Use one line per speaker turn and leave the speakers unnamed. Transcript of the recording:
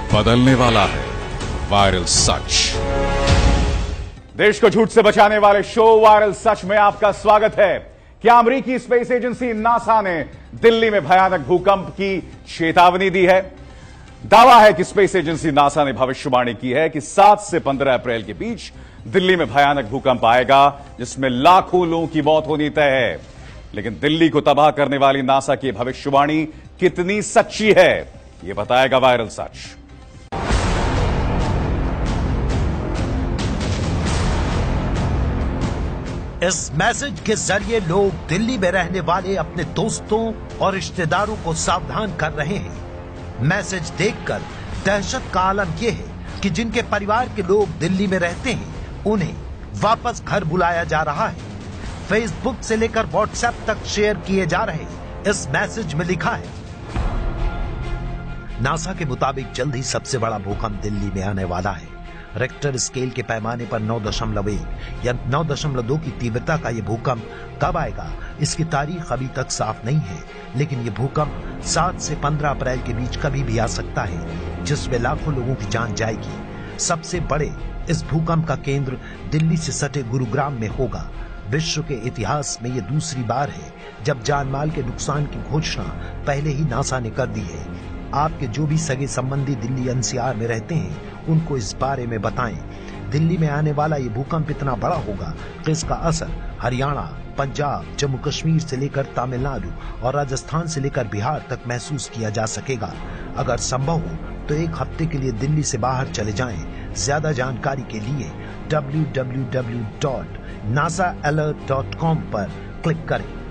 बदलने वाला है वायरल सच।
देश को झूठ से बचाने वाले शो वायरल सच में आपका स्वागत है। क्या अमेरिकी स्पेस एजेंसी नासा ने दिल्ली में भयानक भूकंप की चेतावनी दी है? दावा है कि स्पेस एजेंसी नासा ने भविष्यवाणी की है कि 7 से 15 अप्रैल के बीच दिल्ली में भयानक भूकंप आएगा, जिसमें लाखों लोगों की मौत होनी तय है। लेकिन दिल्ली को तबाह करने वाली नासा की भविष्यवाणी कितनी सच्ची है, यह बताएगा वायरल सच।
इस मैसेज के जरिए लोग दिल्ली में रहने वाले अपने दोस्तों और रिश्तेदारों को सावधान कर रहे हैं। मैसेज देखकर दहशत का आलम यह है कि जिनके परिवार के लोग दिल्ली में रहते हैं उन्हें वापस घर बुलाया जा रहा है। फेसबुक से लेकर व्हाट्सएप तक शेयर किए जा रहे इस मैसेज में लिखा है, नासा के मुताबिक जल्द ही सबसे बड़ा भूकंप दिल्ली में आने वाला है। रेक्टर स्केल के पैमाने पर 9.1 या 9.2 की तीव्रता का यह भूकंप कब आएगा, इसकी तारीख अभी तक साफ नहीं है। लेकिन यह भूकंप 7 से 15 अप्रैल के बीच कभी भी आ सकता है, जिसमें लाखों लोगों की जान जाएगी। सबसे बड़े इस भूकंप का केंद्र दिल्ली से सटे गुरुग्राम में होगा। विश्व के इतिहास में यह दूसरी बार है जब जानमाल के नुकसान की घोषणा पहले ही नासा ने कर दी है। आपके जो भी सगे संबंधी दिल्ली एनसीआर में रहते हैं उनको इस बारे में बताएं। दिल्ली में आने वाला ये भूकंप इतना बड़ा होगा कि इसका असर हरियाणा, पंजाब, जम्मू कश्मीर से लेकर तमिलनाडु और राजस्थान से लेकर बिहार तक महसूस किया जा सकेगा। अगर संभव हो तो एक हफ्ते के लिए दिल्ली से बाहर चले जाएं। ज्यादा जानकारी के लिए www.nasalert.com पर क्लिक करें।